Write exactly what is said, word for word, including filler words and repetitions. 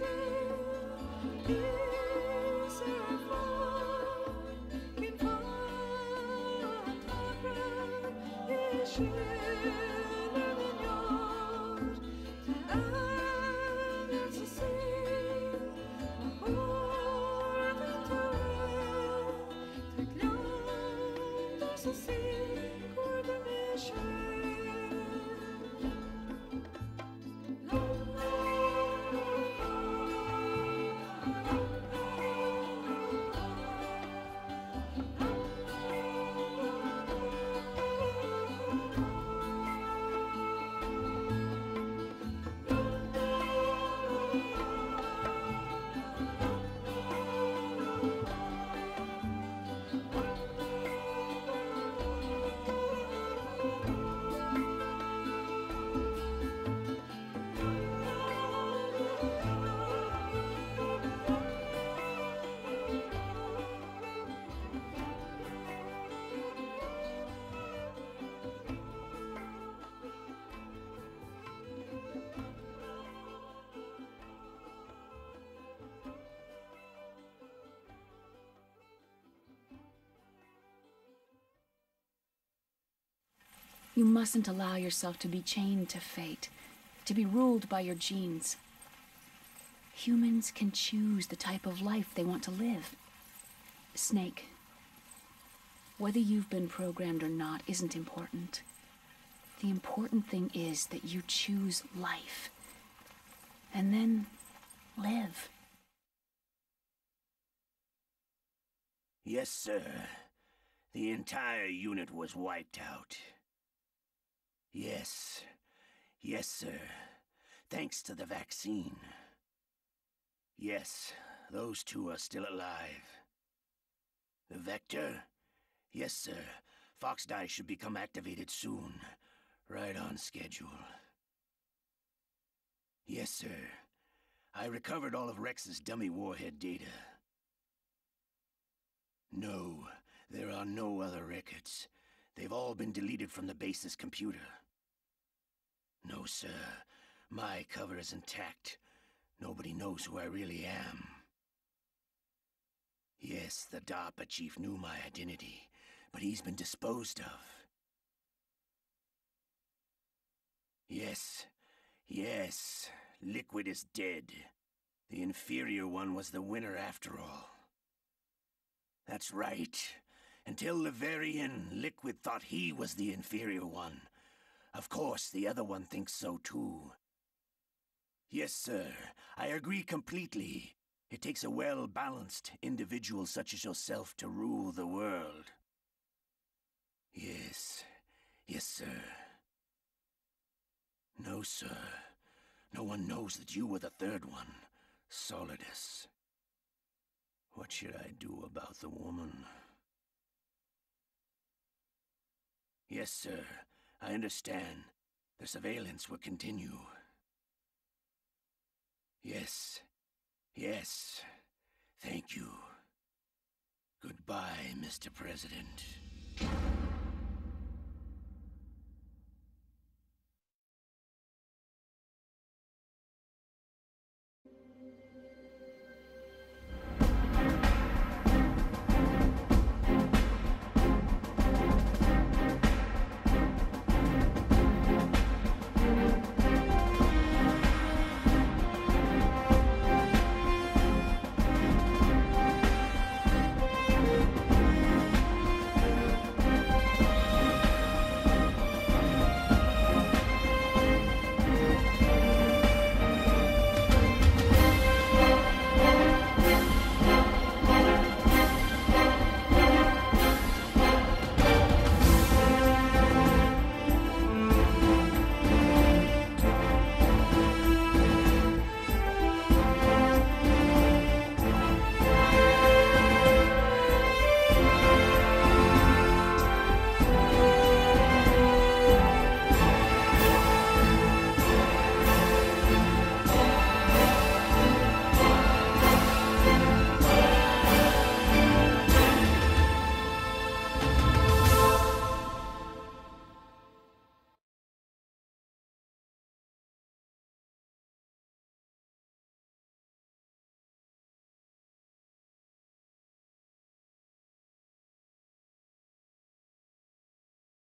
You mustn't allow yourself to be chained to fate, to be ruled by your genes. Humans can choose the type of life they want to live. Snake, whether you've been programmed or not isn't important. The important thing is that you choose life. And then live. Yes, sir. The entire unit was wiped out. Yes. Yes, sir. Thanks to the vaccine. Yes, those two are still alive. The Vector? Yes, sir. Foxdie should become activated soon. Right on schedule. Yes, sir. I recovered all of Rex's dummy warhead data. No, there are no other records. They've all been deleted from the base's computer. No, sir. My cover is intact. Nobody knows who I really am. Yes, the DARPA chief knew my identity, but he's been disposed of. Yes, yes, Liquid is dead. The inferior one was the winner after all. That's right. Until the very end, Liquid thought he was the inferior one. Of course, the other one thinks so too. Yes, sir, I agree completely. It takes a well-balanced individual such as yourself to rule the world. Yes, yes, sir. No, sir. No one knows that you were the third one, Solidus. What should I do about the woman? Yes, sir. I understand. The surveillance will continue. Yes. Yes. Thank you. Goodbye, Mister President.